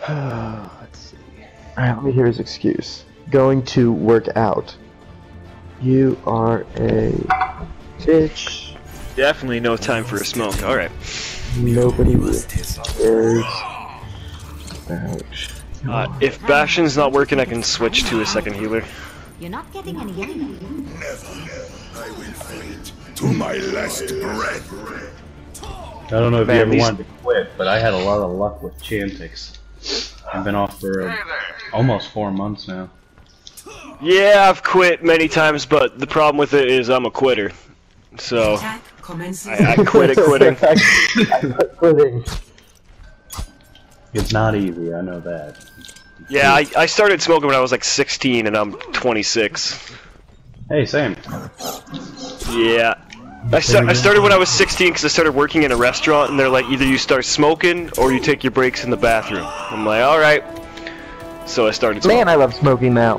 Let's see. Alright, let me hear his excuse. Going to work out. You are a bitch. Definitely no time for a smoke. Alright. Nobody really cares about. If Bastion's not working, I can switch to a second healer. You're not getting any younger. Never. I will fight to my last breath. I don't know if you ever wanted to quit, but I had a lot of luck with Chantix. I've been off for almost 4 months now. Yeah, I've quit many times, but the problem with it is I'm a quitter. So, I quit at quitting. Quitting. It's not easy, I know that. Yeah, I started smoking when I was like 16 and I'm 26. Hey, same. Yeah. I started when I was 16 because I started working in a restaurant and they're like, either you start smoking or you take your breaks in the bathroom. I'm like, alright. So I started smoking. Man, I love smoking now.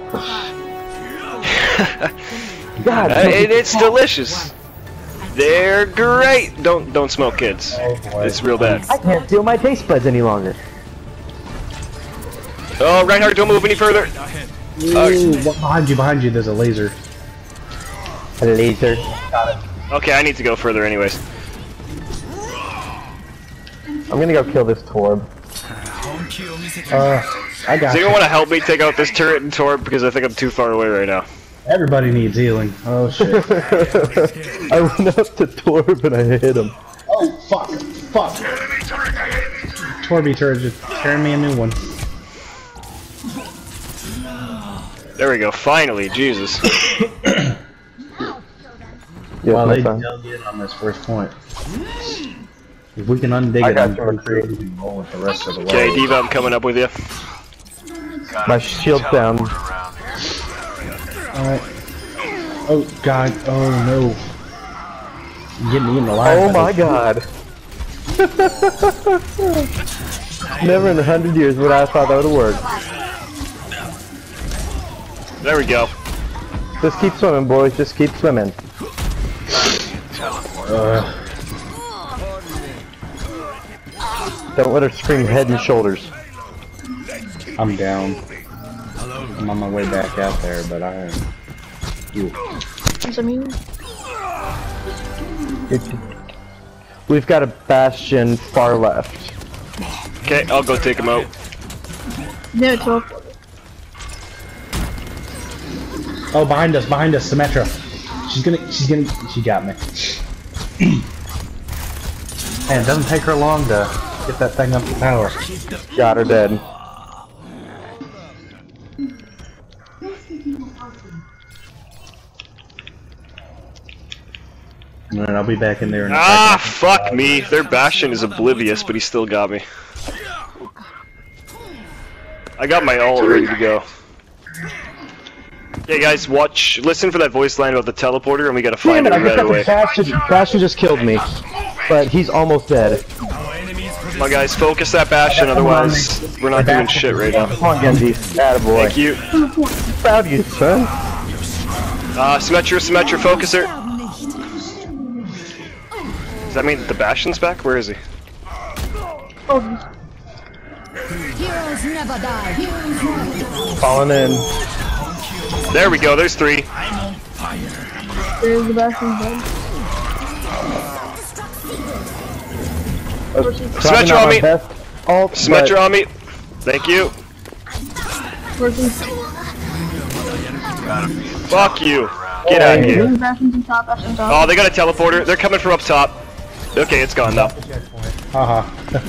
God, it's delicious. They're great. Don't smoke, kids. It's real bad. I can't feel my taste buds any longer. Oh, Reinhardt, don't move any further. Ooh, behind you, there's a laser. A laser. Okay, I need to go further anyways. I'm gonna go kill this Torb. I got Does anyone want to help me take out this turret and Torb? Because I think I'm too far away right now. Everybody needs healing. Oh shit. I went up to Torb and I hit him. Oh fuck. Fuck. Torby turret just carry me a new one. There we go, finally, Jesus. While they dug in on this first point. If we can undig it, I'm pretty sure we can roll with the rest of the way. Okay, Diva, I'm coming up with you. My shield's down. Alright. Oh god, oh no. I'm getting eaten alive. Oh my god. Never in 100 years would I have thought that would have worked. There we go. Just keep swimming, boys. Just keep swimming. Don't let her scream head and shoulders. I'm down. I'm on my way back out there, but I am. We've got a Bastion far left. Okay, I'll go take him out. No, it's all. Oh, behind us, Symmetra. She got me. Man, it doesn't take her long to get that thing up to power. Got her dead. Alright, I'll be back in there in a Ah, second. fuck me. Their Bastion is oblivious, but he still got me. I got my ult ready to go. Okay, guys, listen for that voice line about the teleporter, and we gotta find it right away. Bastion just killed me, but he's almost dead. Come on, guys, focus that Bastion, otherwise we're not doing shit right now. Come on, Genji. Attaboy. Thank you. Proud of you, son. Symmetra, focus her. Does that mean that the Bastion's back? Where is he? Heroes never die. Falling in. There we go, there's 3. There's the Bastion dead. Symmetra on me! Symmetra on me! Thank you! Working. Fuck you! Get out of here! Bastion's on top, Bastion's on top. Oh, they got a teleporter. They're coming from up top. Okay, it's gone now. Haha.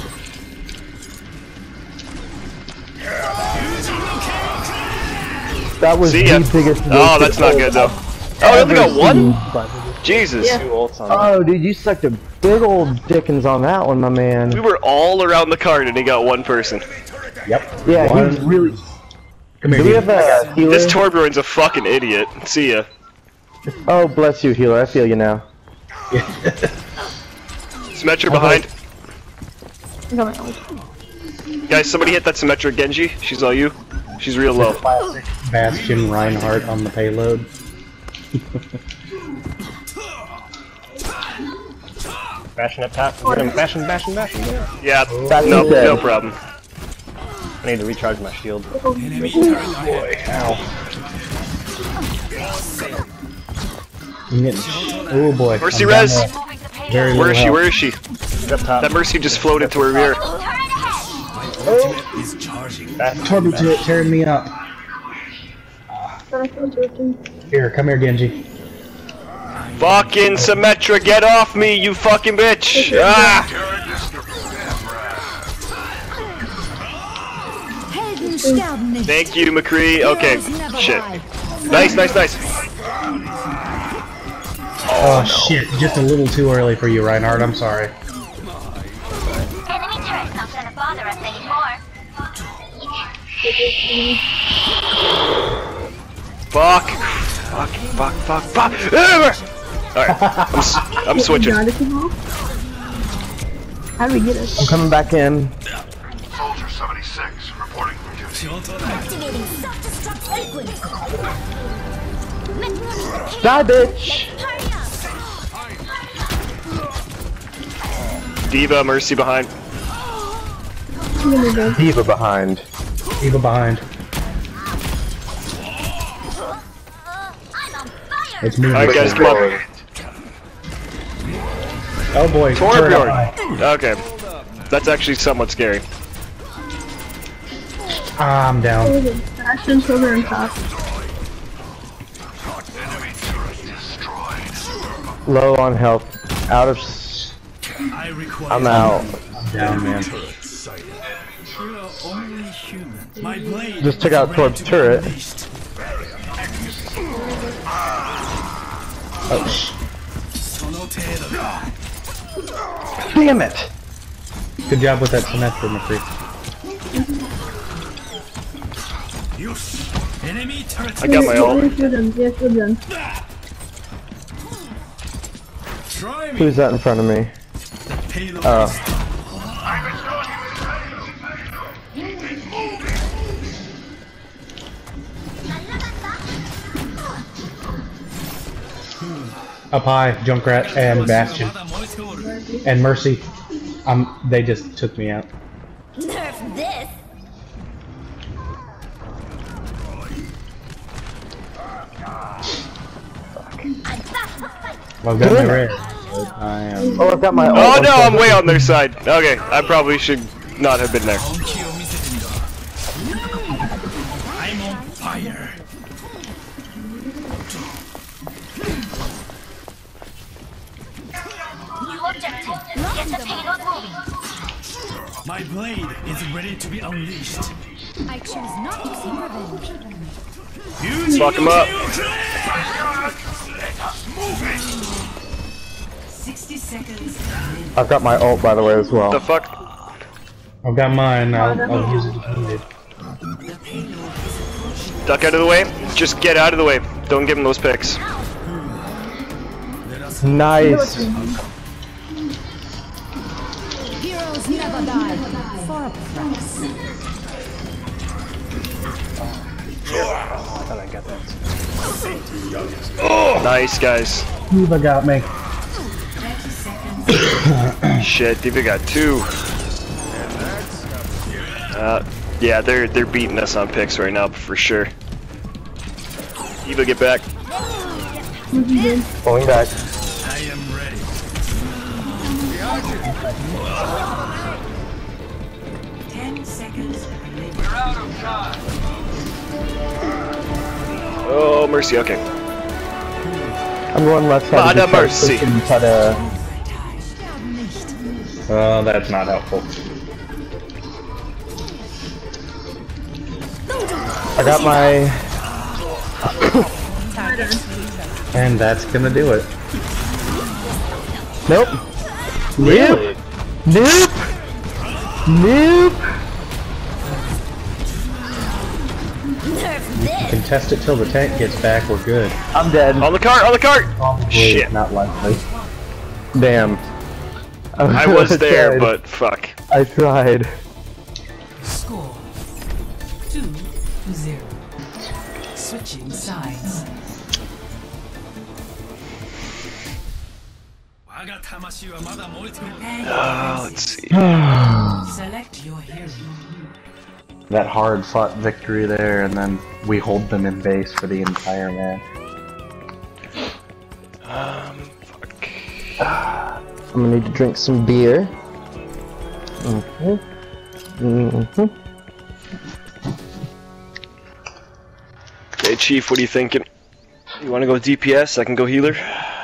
That was See ya. the biggest. Oh, that's not good though. Oh, they only got one? Jesus. Yeah. Oh, dude, you sucked a big old dickens on that one, my man. We were all around the card and he got one person. Yep. Yeah, he was really. Come here. Do we have a healer? This Torbjorn's a fucking idiot. See ya. Oh, bless you, healer. I feel you now. Symmetra behind. I got my ult. Guys, somebody hit that Symmetra Genji. She's all you. She's real low. Bastion Reinhardt on the payload. Bastion up top. Bastion. Yeah, That's no dead. problem. I need to recharge my shield. Enemy turret ahead. I'm getting. Oh boy. Mercy I'm down res. to very Where is little she? health. Where is she? Up top. That Mercy just floated to her rear. Ultimate is charging. Turbo turret tearing me up. Here, come here, Genji. Fucking Symmetra, get off me, you fucking bitch! Ah! Helden sterben nicht. Thank you, McCree. Okay, Heroes never shit. die. Nice, nice, nice. Oh shit, just a little too early for you, Reinhardt. I'm sorry. Enemy turret's not gonna bother us anymore. Fuck. Fuck, fuck, fuck, fuck. Alright, I'm switching. How do we get it? I'm coming back in. Soldier 76 reporting for duty. Activating self-destruct sequence. Die, bitch! Diva, Mercy behind. Diva behind. Eva behind. It's moving. Alright guys, come on. Oh boy. turret Torbjorn. high. Okay. That's actually somewhat scary. Ah, I'm down. Bastion's over on top. Enemy turret destroyed. Low on health. Out of. I require I'm out. I'm down, man. turret sighted. You are only human. My blade Just took out Torb's turret. Oh, sh. Damn it! Good job with that Symmetra, McCree. Enemy turret. I got my ult. Yes, we're done. Try me. Who's that in front of me? Payload. Oh. Up high, Junkrat and Bastion and Mercy. They just took me out. Nerf this. Well, I've got my rare. I am. Oh, I've got my. Oh no, I'm way on their side. Okay, I probably should not have been there. I'm on fire. New objective. Get the payload moving. My blade is ready to be unleashed. I choose not to seek revenge. Fuck him up. Let us move it. 60 seconds. I've got my ult, by the way, as well. The fuck? I've got mine. I'll use it if needed. Duck out of the way. Just get out of the way. Don't give him those picks. Nice. Heroes never die. For a price. I thought I got that. Nice, guys. Eva got me. Shit, Diva got 2. Yeah, they're beating us on picks right now for sure. Diva, get back. Pulling back. I am ready. 10 seconds. Oh, Mercy. Okay. I'm going left side. Father Mercy. Try to... Oh, that's not helpful. I got my... And that's gonna do it. Nope. Really? Nope. Nope. Contest it till the tank gets back. We're good. I'm dead. On the cart. On the cart. Probably Shit. not likely. Damn. I was there, tried. but fuck. I tried. Score 2-0. Switching sides. Let's see. Select your hero. that hard fought victory there, and then we hold them in base for the entire match. Fuck. I'm gonna need to drink some beer. Okay, Chief, what are you thinking? You want to go DPS? I can go healer.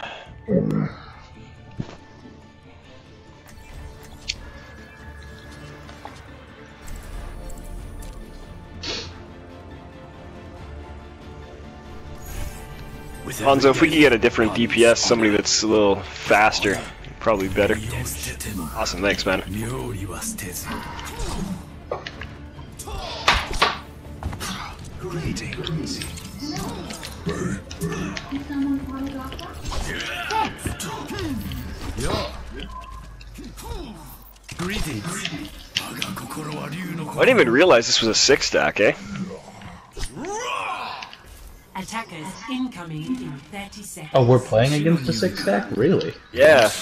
Hanzo, if we could get a different DPS, somebody that's a little faster, probably better. Awesome, thanks, man. I didn't even realize this was a 6-stack, eh? Attackers incoming in 30 seconds. Oh, we're playing against a 6-stack? Really? Yeah.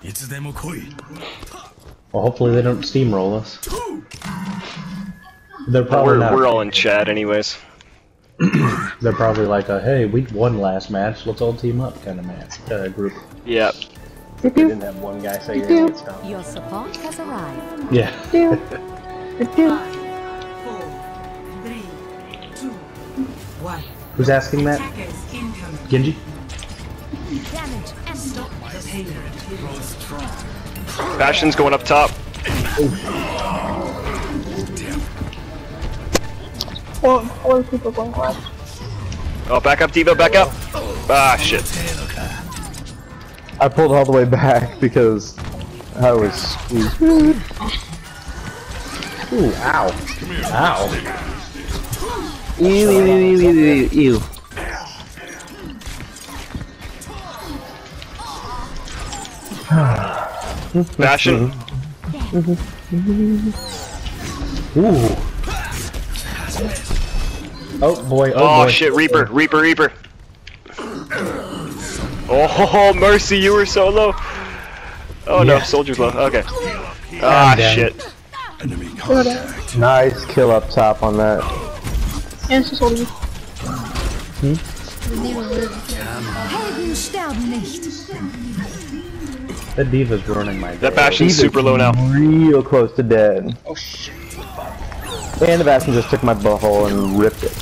Well, hopefully they don't steamroll us. They're probably not. We're all in chat anyways. They're probably like a, hey, we won last match, let's all team up kind of match, group. Yeah. We didn't have one guy say you're gonna get stomped. Your support has arrived. Yeah. 5, 4, 3, 2, 1. Who's asking that? Attackers incoming. Genji? Damage and Stop the payload. Bastion's going up top. Four people going left. Oh, back up, Diva, back up. Ah, shit. I pulled all the way back because I was squeezed. Ooh, ow. Ow. Ew. Bastion. Ooh. Oh boy, Oh, boy. shit, Reaper, Reaper, Reaper. Oh, Mercy, you were so low. Oh no, Yeah. Soldier's low. Okay. Ah, down. shit. Nice kill up top on that. And it's just holding you. Helden sterben nicht. That Diva's ruining my day. That Bastion's super low now. Real close to dead. Oh shit. And the Bastion just took my butthole and ripped it.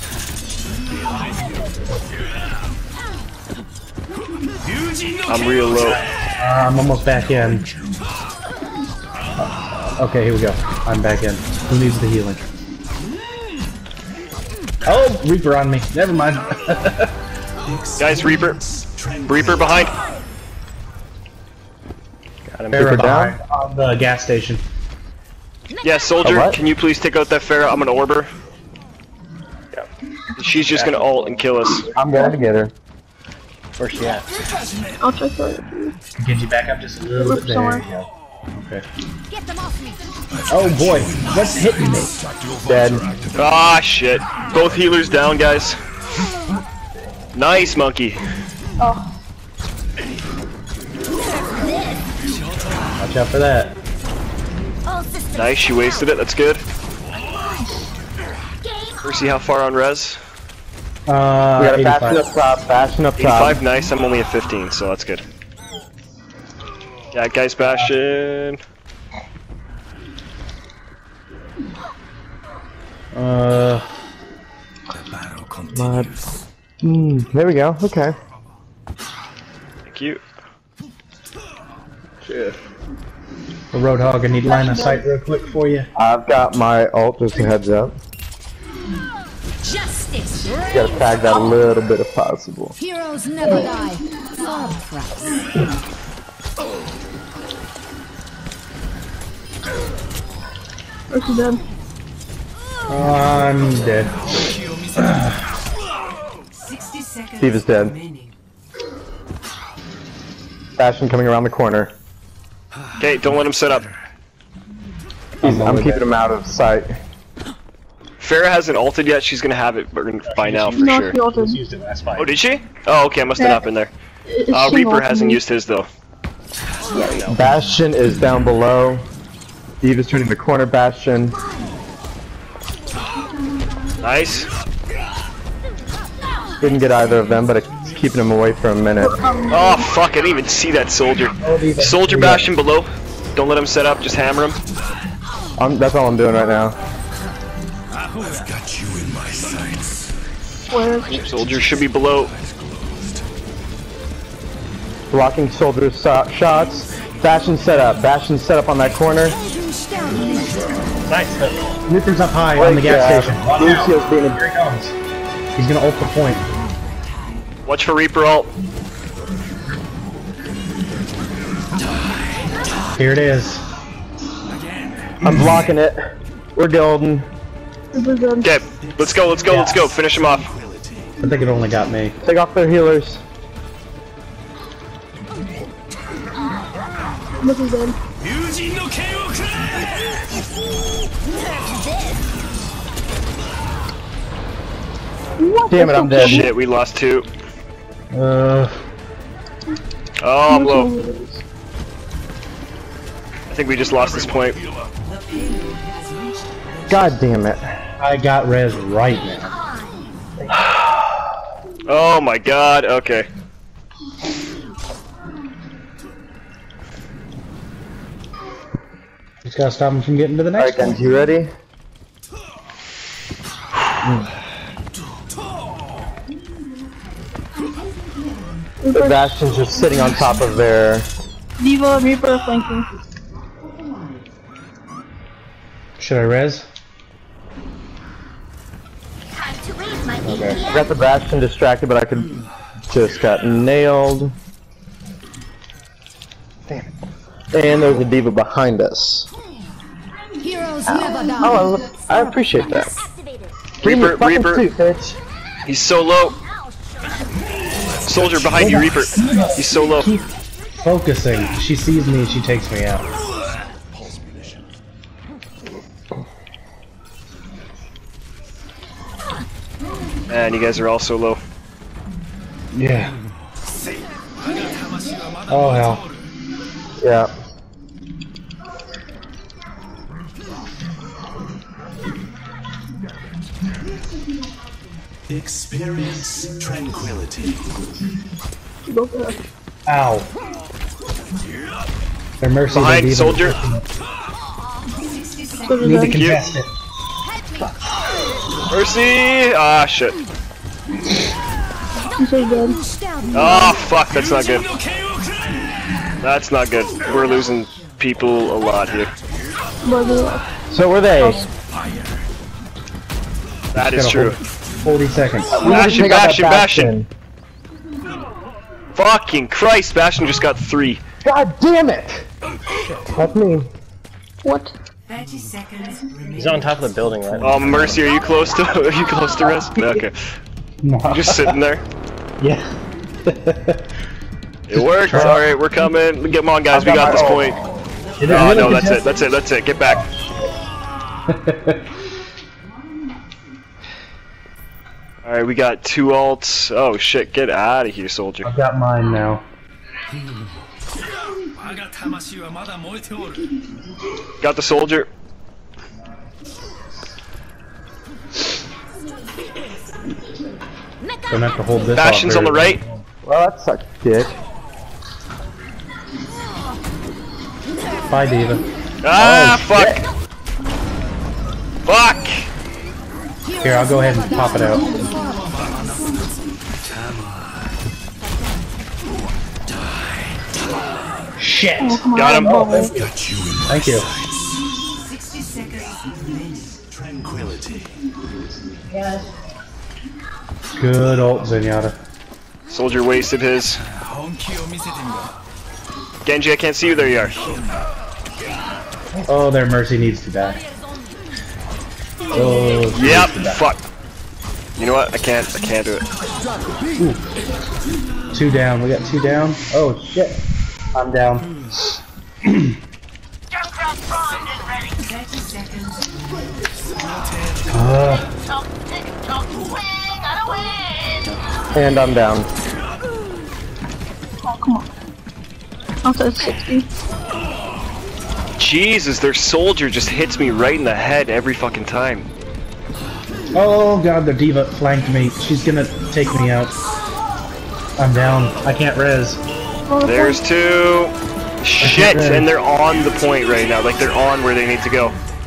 I'm real low. I'm almost back in. Okay, here we go. I'm back in. Who needs the healing? Oh, Reaper on me. Never mind. Guys, Reaper. Reaper behind. Got him. Pharah Reaper behind down. on the gas station. Yeah, Soldier, what? can you please take out that Pharah? I'm gonna orb her. Yeah. She's just gonna ult and kill us. I'm going to get her. Where's she at? I'll try for it. Get you back up just a little bit. There Somewhere. you go. Okay. Get them off me. Oh boy, what's hitting me? Dead. Ah, shit. Both healers down, guys. Nice, monkey. Oh, Watch out for that. All systems. Nice, she wasted it. That's good. Mercy, how far on res? We got a Bastion 85. up top. Bastion up top. 85, nice. I'm only at 15, so that's good. Yeah, guys, Bastion. There we go. Okay. Thank you. Shit. The Roadhog, I need line of sight real quick for you. I've got my ult, just a heads up. Justice. Gotta tag that a little bit if possible. Heroes never die. For a price. where's she dead? I'm dead. 60 seconds Steve is dead. remaining. Bastion coming around the corner. Okay, don't let him set up. I'm keeping him out of sight. Farah hasn't ulted yet. She's gonna have it by now for No, sure. she ulted. Used it last fight. Oh, did she? Oh, okay. I must have Yeah. not been there. She Reaper ulted hasn't me. used his though. Bastion is down below. Eve is turning the corner. Bastion. Nice. Didn't get either of them, but it's keeping them away for a minute. Oh fuck! I didn't even see that soldier. Soldier Bastion below. Don't let him set up. Just hammer him. That's all I'm doing right now. I've got you in my sights. Where is he? Soldier should be below. Blocking soldiers' shots. Bastion set up. Bastion set up on that corner. Nice. Reaper's up high on the gas station. Lucio's being a... Here he comes. He's gonna ult the point. Watch for Reaper ult. Here it is. I'm blocking it. We're golden. Super good. Okay, let's go, let's go, let's go. Finish him off. I think it only got me. Take off their healers. This is good. What? Damn it, I'm dead. Shit, we lost 2. Uh, Oh, I'm low. I think we just lost this point. God damn it. I got res right now. Oh my god, okay. Just gotta stop him from getting to the next Alright, one. guys, you ready? The Bastion's just sitting on top of their... Diva, Reaper, flanking. Should I res? Time to raise my Okay. I got the Bastion distracted, but I could... Just got nailed. Damn it. And there's a Diva behind us. Heroes never die. Oh, I appreciate that. activated. Bring me Reaper, fucking Reaper. suit, bitch. He's so low. Soldier behind you, Reaper. He's so low. Focusing. She sees me and she takes me out. Man, you guys are all so low. Yeah. Oh hell. Yeah. Experience tranquility. Go for it. Ow. Their mercy. Behind, they soldier. Super Need to good. contest it. Mercy! Ah, shit. So good. Oh, fuck, that's not good. That's not good. We're losing people a lot here. So were they. That is Gotta true. hold 40 seconds. Bastion, Take out that Bastion, Bastion! Fucking Christ, Bastion just got 3. God damn it! That's me. What? 30 seconds remaining. He's on top of the building, right? Oh, Mercy, are you close to are you close to rest? Okay. You're just sitting there. Yeah. It worked. Alright, we're coming. Get 'em on, guys. We got this point. Oh, no, that's it. That's it. That's it. Get back. Alright, we got 2 ults. Oh, shit. Get out of here, soldier. I've got mine now. Got the soldier. Don't have to hold this. Bastion's off on the very right. Well, that sucks, dick. well. Bye, Diva. Ah, fuck. Fuck. Here, I'll go ahead and pop it out. Shit. Got him. Got you in my Thank you. 60 seconds remaining. tranquility. Good ult, Zenyatta. Soldier wasted his. Genji, I can't see you. There you are. Oh, their mercy needs to die. Oh, she Yep. needs to die. Fuck. You know what? I can't do it. 2 down. We got 2 down. Oh shit. I'm down. 30 seconds. And I'm down. Oh, come on. Outside 60. Jesus, their soldier just hits me right in the head every fucking time. Oh god, the diva flanked me. She's gonna take me out. I'm down. I can't res. There's two. Shit, and they're on the point right now. Like, they're on where they need to go.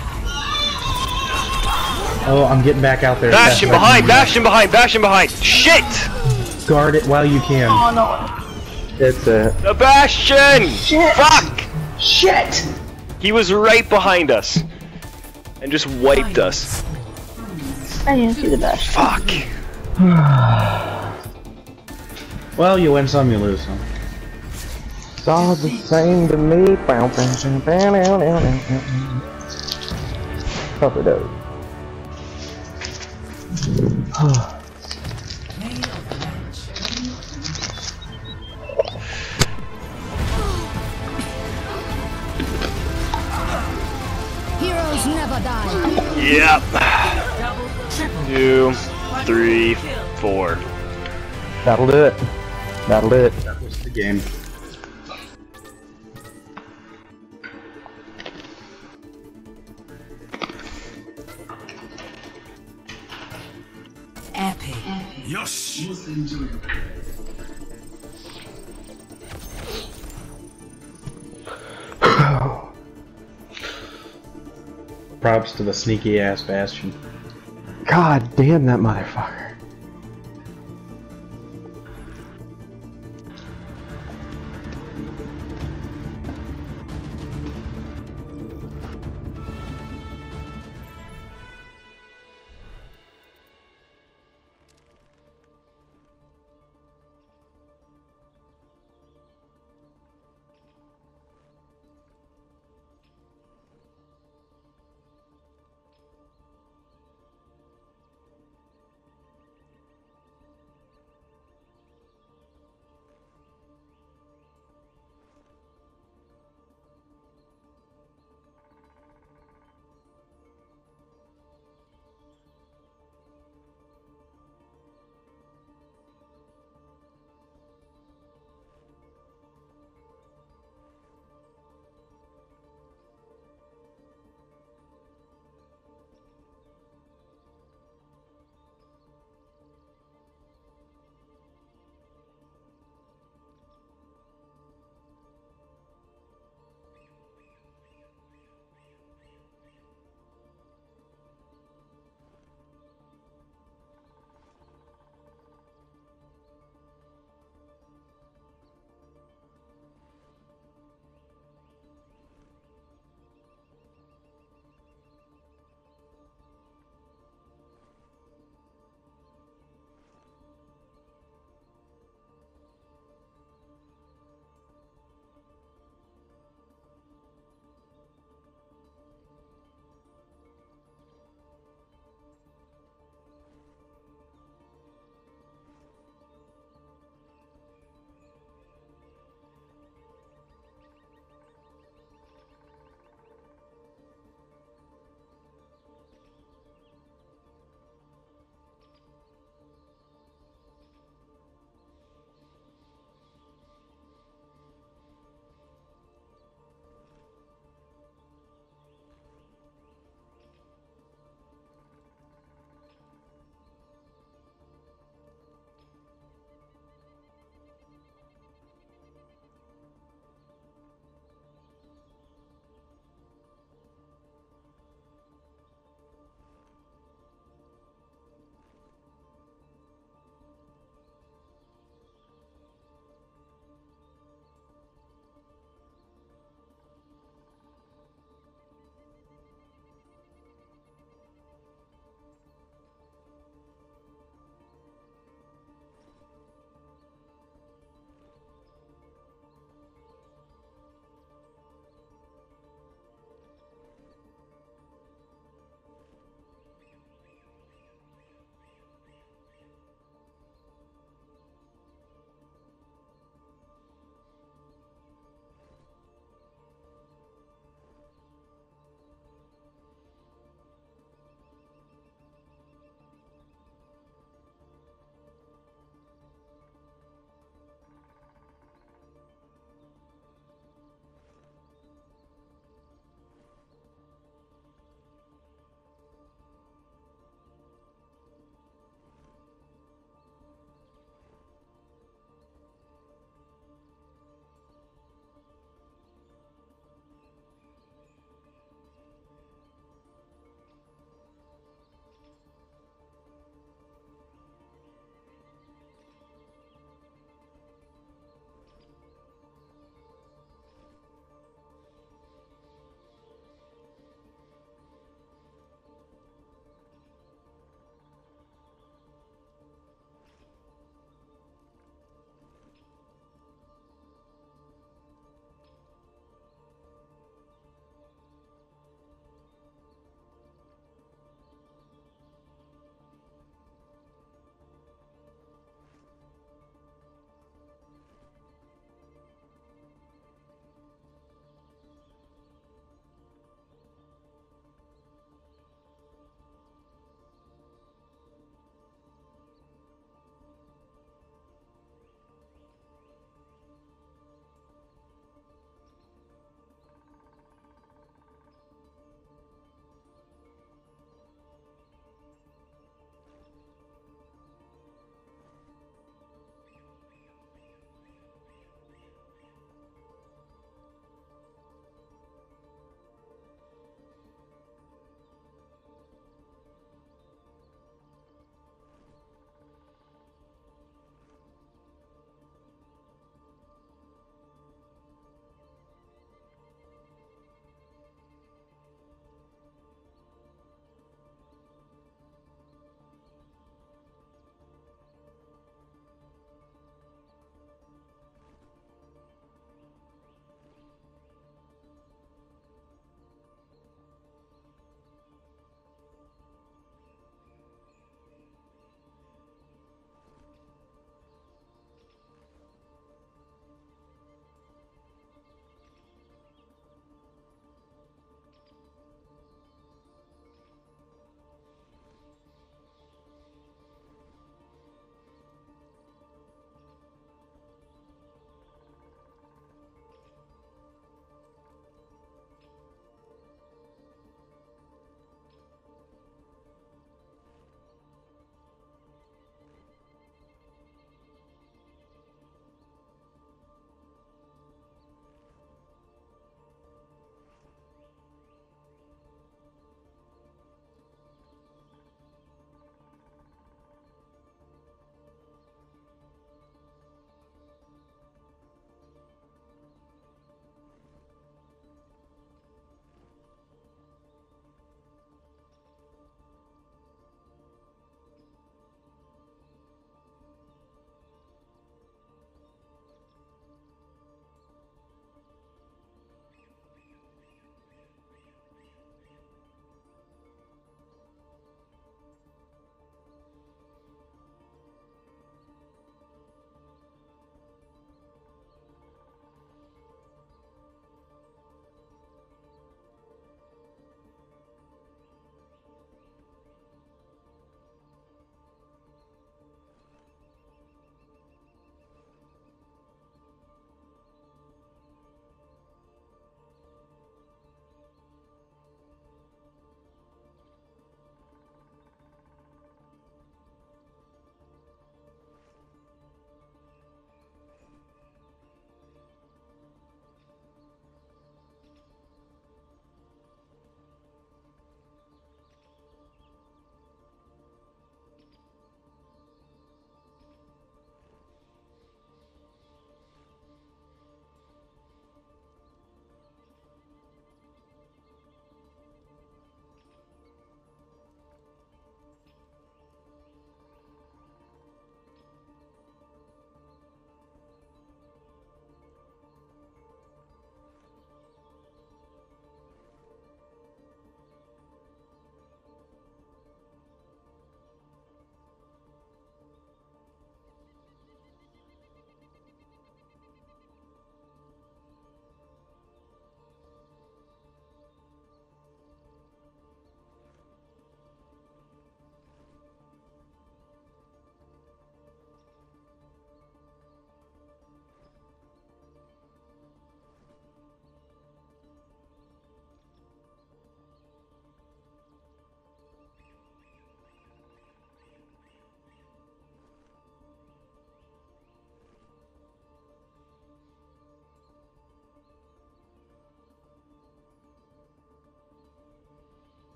Oh, I'm getting back out there. Bash him behind, bash him behind, bash him behind. Shit! Guard it while you can. Oh no. It's it. The Bastion! Shit! Fuck! Shit! He was right behind us. And just wiped us. I didn't see the bash. Fuck. Well, you win some, you lose some. It's all the same to me. Cover those. Heroes never die. Yep. 2, 3, 4. That'll do it. That'll do it. That was the game. Epic. Yes. Props to the sneaky ass Bastion. God damn that motherfucker.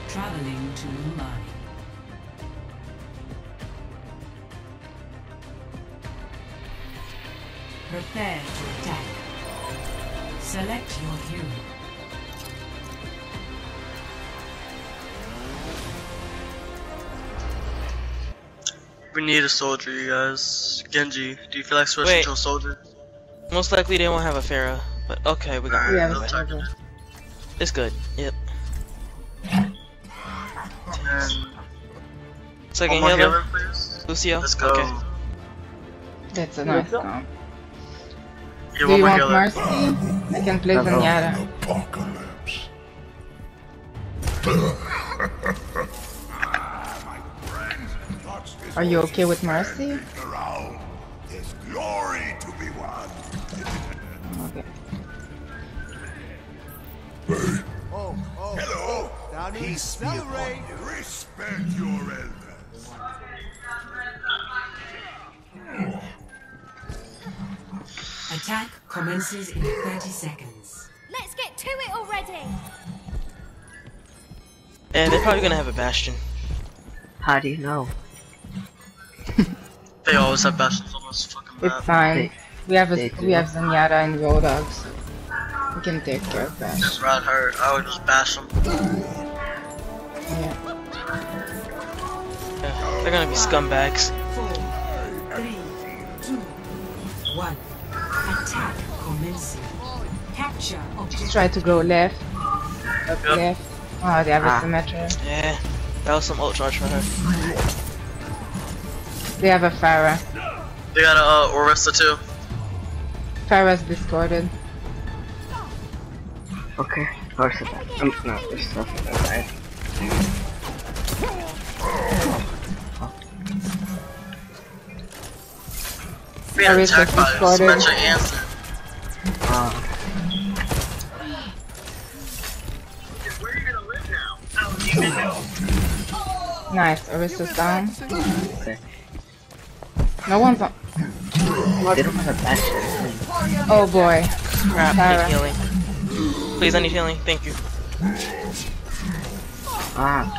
Traveling to Mumbai. Prepare to attack. Select your hero. We need a soldier, you guys. Genji, do you feel like switching to a soldier? Most likely they won't have a Pharah, but okay, we got We her. have a soldier. It's good. Yep. And Second one more healer, healer, please. Lucio. Let's go. Okay. That's enough. Get Do one you more want healer. Mercy? I can play Zenyatta. Apocalypse. Are you okay with Mercy? Around. There's glory to be won. Okay. Hello. Peace be upon you. Respect your elders. Attack commences in 30 seconds. Let's get to it already. And they're probably gonna have a Bastion. How do you know? They always have bastions on this fucking map. It's fine. We have they do. Zenyatta and Road Dogs. We can take care of that. Just ride hurt. I would just bash them. Yeah. Yeah, they're gonna be scumbags. 4, 3, 2, 1. Attack commencing. Capture Just objective. try to go left. Up Yep. left. Oh, they have a Symmetra. Yeah, that was some ult charge for her. They have a Pharah. They got a Orisa too. Pharah's discorded. Okay, horse attack. No, there's stuff on that side. We got Orisa attacked by discorded. Symmetra Answer. Nice. Orisa's down. Okay. No one's on. They don't have a bastion. Oh boy. Crap, Pharah. need healing. Please, I need healing. Thank you. Ah.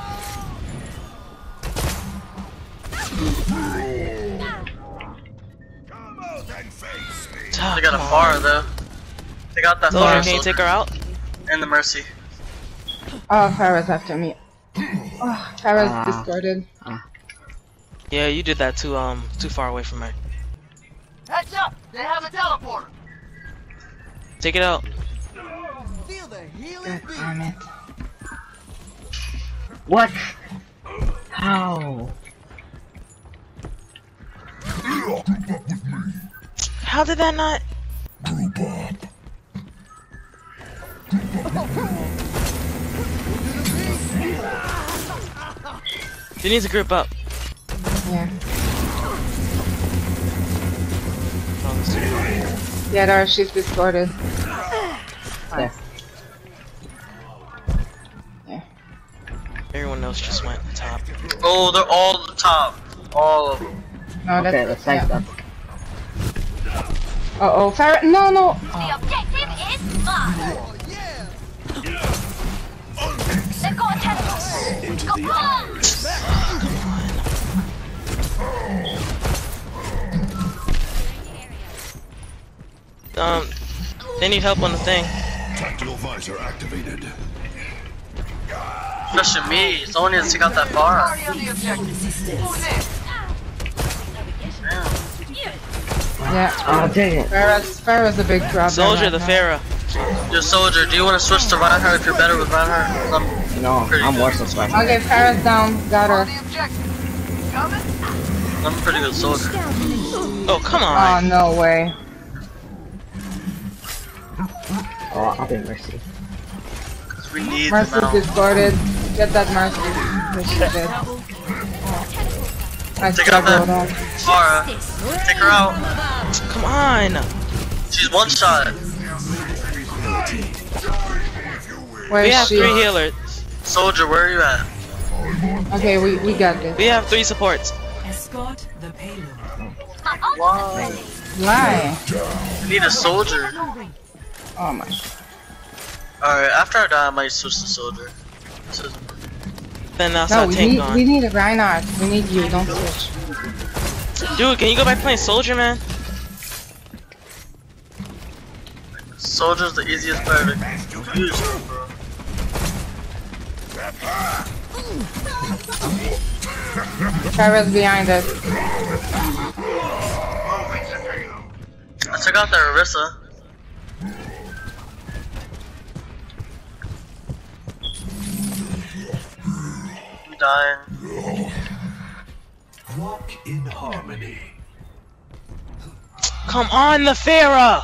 Come out and face me. They got a Pharah though. They got that Soldier, Pharah can you take her out? and the Mercy. Oh, Pharah's after me. Oh, Pharah's discorded. Yeah, you did that too far away from her. Heads up! They have a teleporter! Take it out. Feel the healing God damn it. What? How? How did that not? Group up. She needs to group up. Yeah. Get her, she's discorded. There. Yeah. Everyone else just went top. Oh, they're all at the top. All of them. No, Okay, that's let's side them. Uh oh, Pharah. No, no. The objective is mine. They've got a teleporter. Into Got the bombs. They need help on the thing. tactical visor activated. Especially me. Someone needs to take out that Pharah. Yeah. Oh, dang it. Pharah's a big problem. Soldier, right the now. Pharah. Yo, Soldier, do you want to switch to Reinhardt if you're better with Reinhardt? I'm No, pretty I'm good. worse than Smash. Okay, Pharah's down. Got her. I'm a pretty good soldier. Oh, come Oh, on. no way. Oh, I'll be Mercy. Cause we need Mercy's them out. discorded. Get that Mercy. Yes, she did. I Take out struggled that on. Pharah. Take her out. Come on. She's one shot. Where We is have she? 3 healers. Soldier, where are you at? Okay, we got this. We have 3 supports. Escort the payload. Why? We need a soldier. Oh my. Alright, after I die, I might switch to soldier. This isn't working. Then I'll No, start tank we on. need a Reinhardt. We need you. Don't switch. Dude, can you go back playing soldier, man? Soldier's the easiest player to use, bro. Kyra's behind us. I took out the Orisa. I'm dying. Walk in harmony. Come on, the Pharah!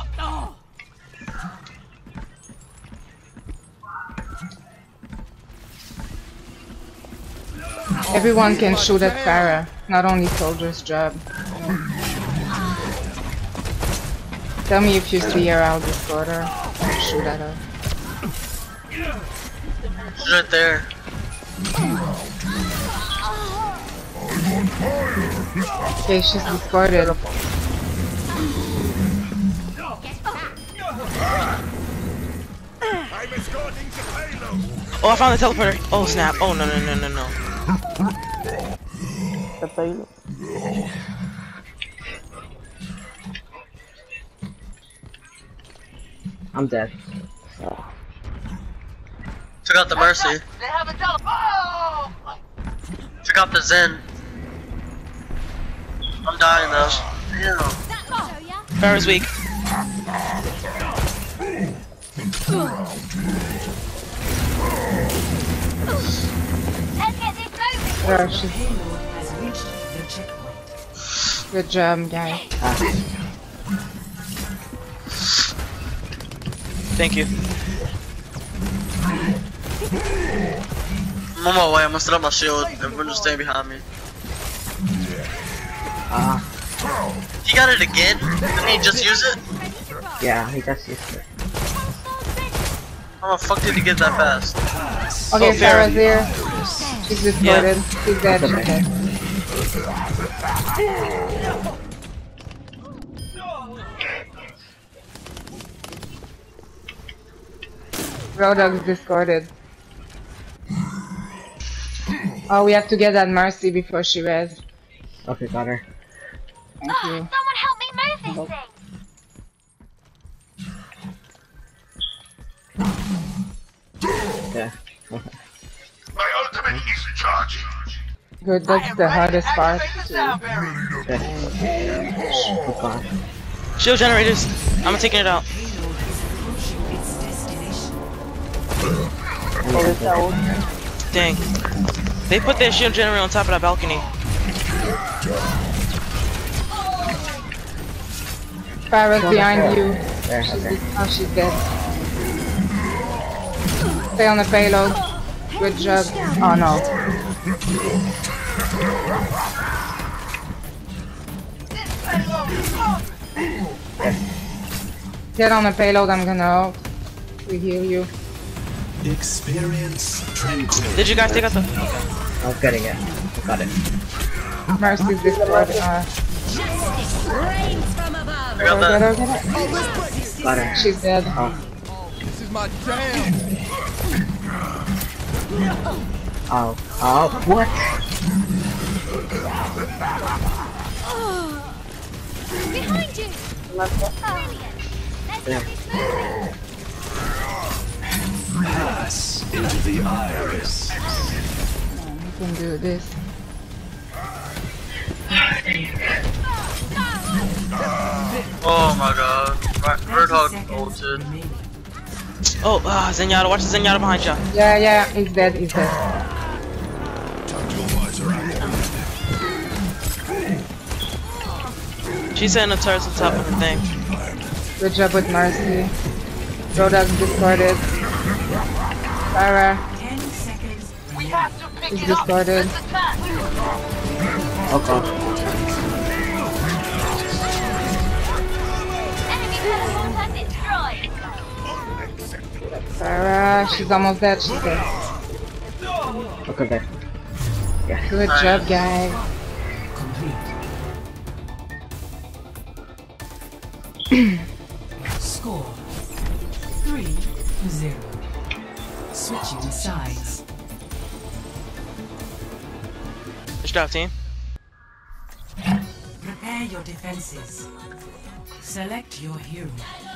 Everyone can shoot at Pharah, not only soldier's job. Tell me if you see her, I'll discord her. I'll shoot at her. She's right there. Okay, she's discarded. Oh, I found the teleporter. Oh, snap. Oh, no, no, no, no, no. I'm dead. Took out the Mercy. They have a teleport. Took out the Zen. I'm dying though. Damn. Pharah's weak. There she Good job, guys. Thank you. I'm on my way. I'm gonna set up my shield. Everyone just staying behind me. He got it again? Didn't he just use it? Yeah, he just used it. How the fuck did he get that fast? Okay, Oh, Pharah's here. She's discarded. She's dead. She's dead. Rodog's discarded. Oh, we have to get that Mercy before she res. Okay, got her. Thank you. Someone help me move this thing. Yeah. My ultimate is charging. Good, that's the hardest part. Shield generators. I'm taking it out. Dang. They put their shield generator on top of that balcony. Pharah's behind you. There, okay. Oh, she's dead. Stay on the payload. Good job. Oh no. Get on the payload, I'm gonna help. We heal you. Experience tranquility. Did you guys take out the... I was getting it. Got it. Mercy's discarded. I got that. Got her. She's dead. Oh. This is my jam. Oh. Oh. What? Behind you! Brilliant! Yeah. Pass into the iris. We can do this. Oh my god. Roadhog ulted. Oh, Zenyatta. Watch the Zenyatta behind you. Yeah, yeah, he's dead, he's dead. She's setting the turrets on top of the thing. Good job with Mercy. Rodog's discarded. Pharah. 10 seconds. We have to pick She's it up. discarded. Let's attack. Okay. Enemy teleporter destroyed! Pharah, she's almost dead, she's dead. Okay, there. Yeah. Good job, guys. Score 3-0. Switching sides. job, team. Prepare your defenses. Select your hero.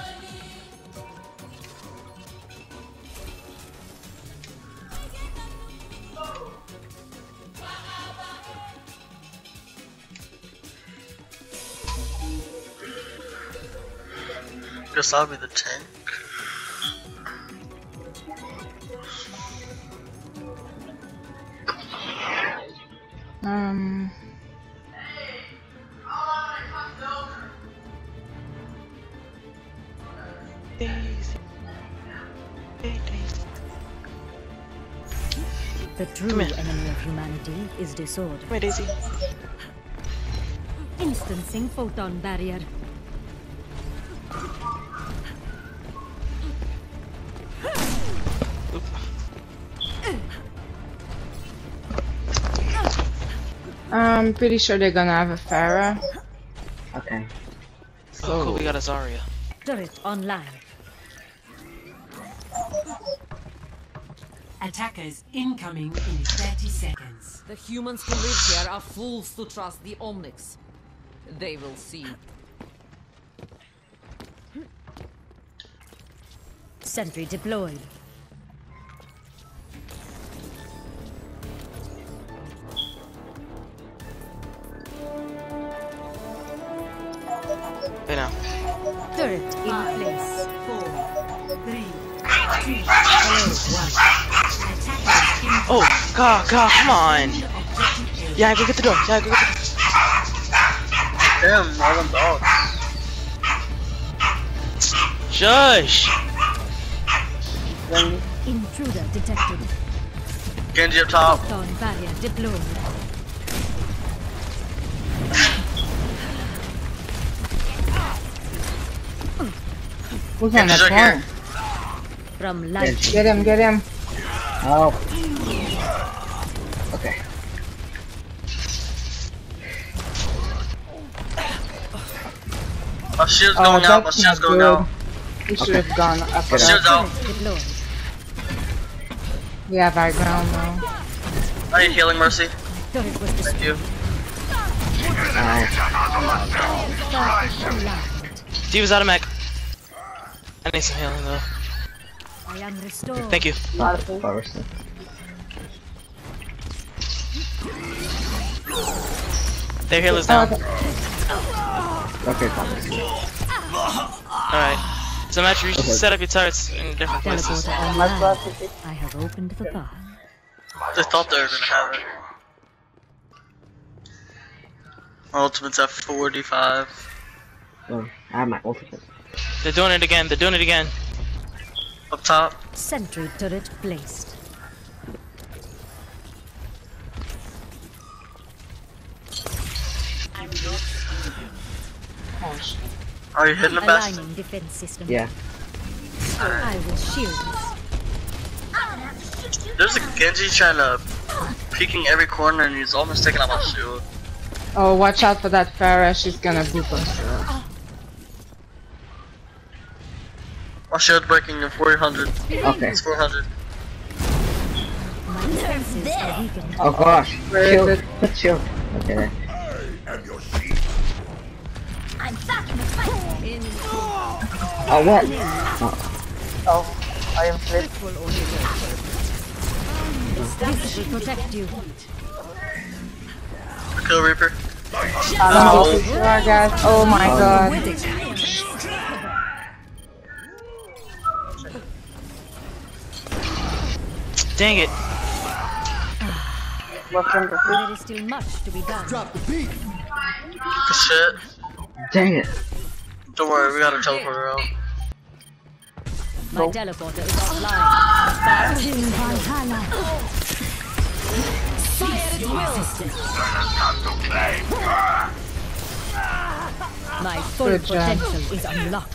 Guess I'll be the tank. The true enemy of humanity is disorder. Come here, Daisy. Instancing photon barrier. I'm pretty sure they're gonna have a Pharah. Okay. Oh, cool, we got a Zarya. Turret online. Attackers incoming in 30 seconds. The humans who live here are fools to trust the Omnics. They will see. Sentry deployed. Wait now. Turret in place. 4, 3, 2, 1. Oh, God, come on. Yeah, go get the door. Yeah, go get the door. Damn, all them dogs. Shush. Intruder detected. Genji up top. Photon barrier deployed. Who's on Genji's that right phone? From light. Get him, get him. Oh. Okay. My shield's going out, my shield's going out. We should have gone up. My shield's out. We have our ground now. I need healing, Mercy. Thank you. D.Va's out of mech. I need some healing though. I am restored. Thank you. Their healer's down. Okay, fine. Alright. So Match, you should set up your turrets in different places. I have opened the path. They thought they were gonna have it. My ultimate's at 45. Oh, I have my ultimate. They're doing it again. They're doing it again. Up top. Sentry turret placed. Are you hitting the best? Aligning defense system. Yeah. I will shield this. There's a Genji trying to peeking every corner and he's almost taking out my shield. Oh, watch out for that Pharah. She's gonna boop us. My shield's breaking at 400. Okay. It's 400. My defenses are weakened. Oh gosh. Where is Shield. Shield. Okay. I'm back in the fight. Oh, what? Oh, I am flipped. This will protect you. Kill Reaper. Guys. Oh my god. Dang it. There is still much to be done. Drop the beat. Good shit. Dang it. Don't worry, we got a teleporter out. My teleporter is offline. Back to Valhalla. My full potential is unlocked.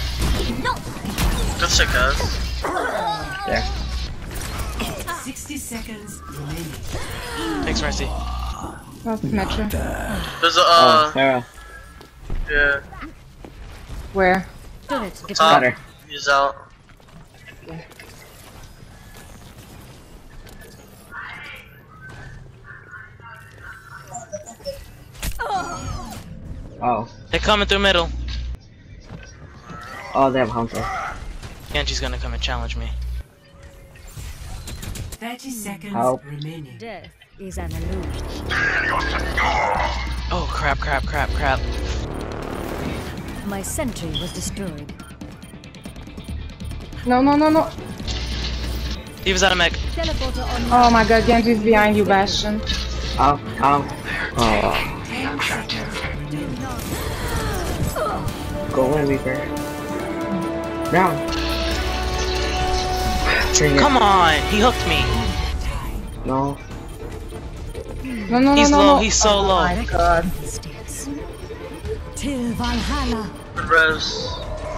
Good shit, guys. Yeah. 60 seconds remaining. Thanks, Mercy. That's Metro. There's a, Sarah. yeah. Where? Top. He's out. Oh. They're coming through middle. Oh, they have Hunter. Genji's gonna come and challenge me. 30 seconds Help. remaining. Death is an illusion. Oh crap, crap, crap, crap. My sentry was destroyed. No, no, no, no. He was out of mech. Teleporter on. Oh my god, Genji's behind you, Bastion. Oh, oh. Go away, Reaper. Down. Come on, he hooked me. No. No, no, He's no, low, no. he's so low. Oh my god. Till Valhalla. Res.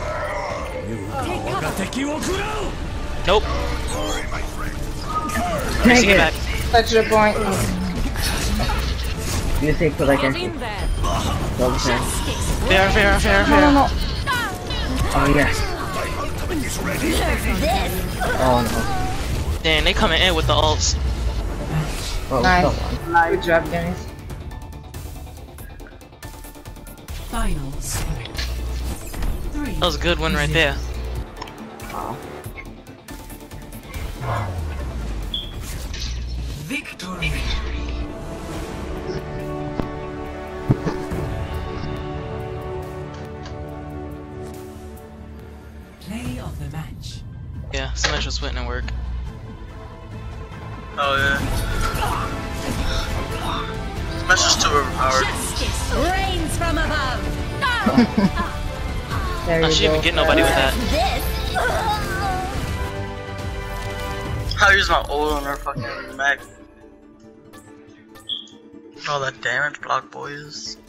Nope. Racing it back. Touch the point. You think for like Genji? Double time. Fair, fair, fair, No, no, fair. no. Oh, yes. Oh, no. Damn, they coming in with the ults. Oh, Nice. come on. Good job, guys. Finals. That was a good one right there. Victory. Play of the match. Yeah, Symmetra Split didn't work. Oh yeah. Smash is too overpowered. Justice reigns from above. There I you should go. even get nobody with that. I use my ult on her fucking mech. Oh, that damage block, boys.